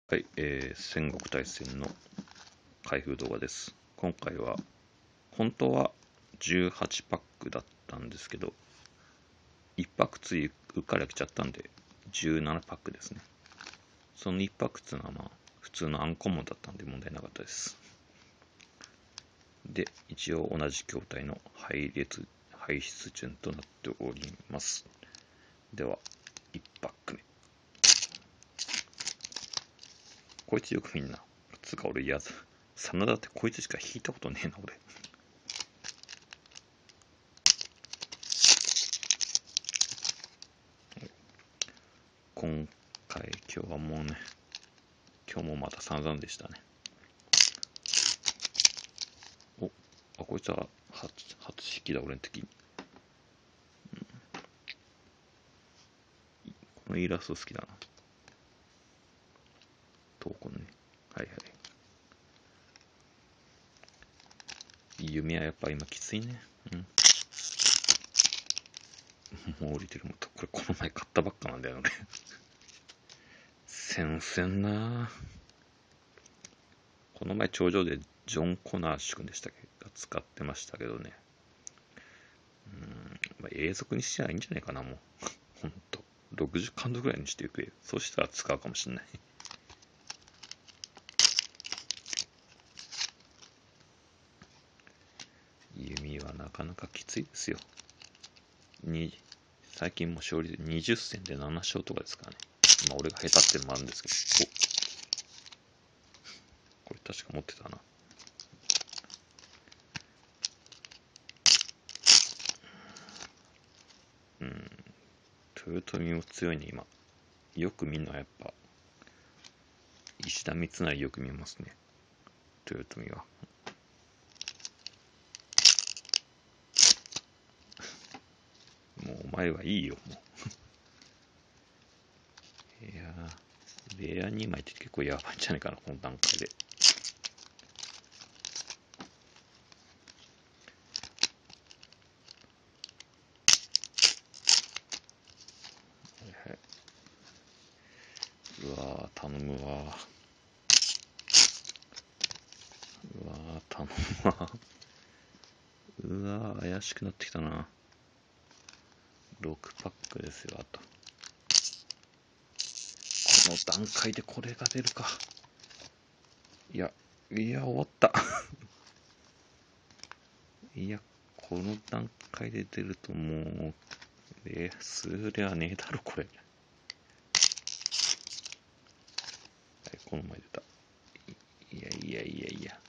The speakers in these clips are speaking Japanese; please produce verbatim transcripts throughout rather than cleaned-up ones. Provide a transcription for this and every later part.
はい、えー、戦国大戦の開封動画です。今回は、本当はじゅうはちパックだったんですけど、いちパックついうっかり開けちゃったんで、じゅうななパックですね。そのいちパックっていうのはまあ、普通のアンコモンだったんで問題なかったです。で、一応同じ筐体の配列、排出順となっております。では、いちパック目。こいつよくみんな、つうか俺やだ。真田ってこいつしか引いたことねえな、俺。今回、今日はもうね、今日もまた散々でしたね。お、あ、こいつは初、初引きだ、俺の時に。うん、このイラスト好きだな。闘魂ね。はいはい。弓はやっぱ今きついね。うん。もう降りてるもんと、これこの前買ったばっかなんだよね。戦線なぁ。この前頂上でジョン・コナーシュ君でしたっけが使ってましたけどね。うん、まあ、永続にしちゃいいんじゃないかな、もう。ほんと。ろくじゅっ感度ぐらいにしていくよ。そしたら使うかもしんない。弓はなかなかきついですよ。に最近も勝利でにじゅっ戦でなな勝とかですからね。まあ俺が下手ってのもあるんですけど。お、これ確か持ってたな。うん。豊臣も強いね、今。よく見るのはやっぱ、石田三成よく見ますね。豊臣は。もうお前はいいよ、もう。いやー、レアにまいって結構やばいんじゃないかな、この段階で。はいはい。うわー、頼むわー。うわー、頼むわー。うわー、怪しくなってきたな。ろくパックですよ、あと。この段階でこれが出るか。いや、いや、終わった。いや、この段階で出るともう、え、数ではねえだろ、これ。はい、この前出た。いやいやいやいや。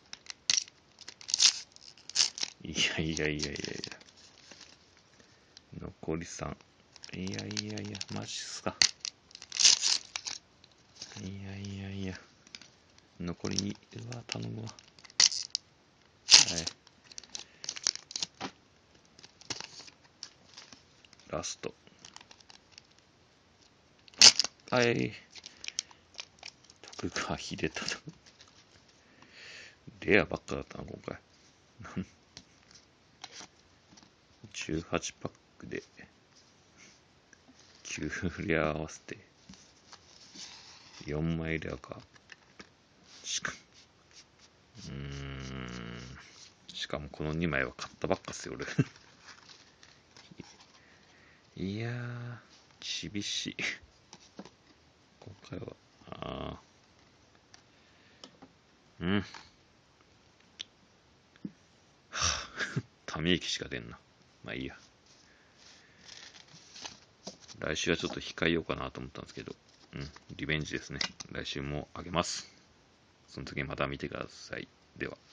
いやいやいやいやいや。残りさん。いやいやいや、マジっすか。いやいやいや。残りに。うわ、頼むわ。はい。ラスト。はい。徳川秀忠。レアばっかだったな、今回。じゅうはちパックできゅうレア合わせてよんまいレアか。しかうーんしかもこのにまいは買ったばっかっすよ、俺。いやー、厳しい。今回は、あー、うん。ため息しか出んな。まあいいや。来週はちょっと控えようかなと思ったんですけど、うん、リベンジですね。来週もあげます。その時また見てください。では。